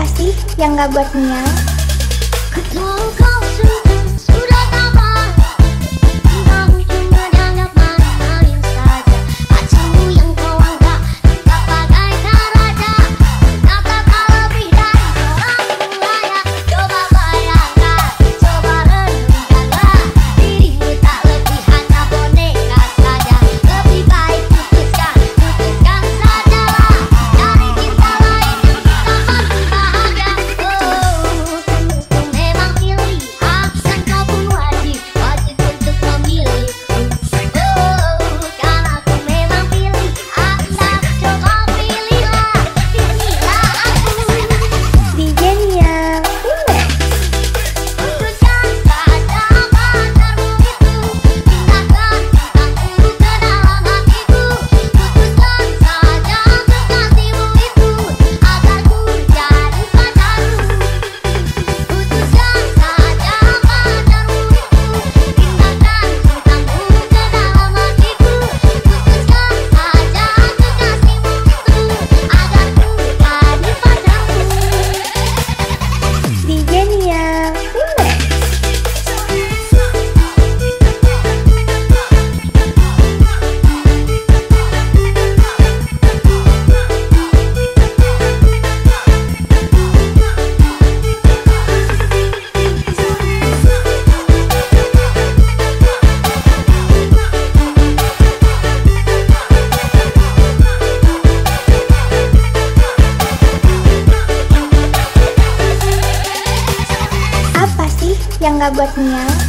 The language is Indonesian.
Apa sih yang gak buat miau? Sudah kapan kamu cuma dianggap main-main saja. Pacarmu yang kau anggap bagaikan raja, ternyata tak lebih dari seorang buaya. Coba bayangkan, coba renungkanlah, dirimu tak lebih hanya boneka saja. Lebih baik putuskan sajalah, cari cinta lain yang bisa makin bahagia. Ku memang pilih aksen, kau pun wajib untuk memilihku. Karena ku memang pilih aksen, coba pilihlah, pilihlah aku. DJ Niang Remix. Putuskan saja pacarmu itu, pindahkan cintaku ke dalam hatiku. Putuskan saja kekasihmu itu, agar ku jadi pacarmu. Putuskan saja pacarmu itu, pindahkan cintamu ke dalam hatiku. Putuskan saja kekasihmu itu, agar ku jadi pacarmu. DJ Niang Remix. Apa sih yang gak buat miau?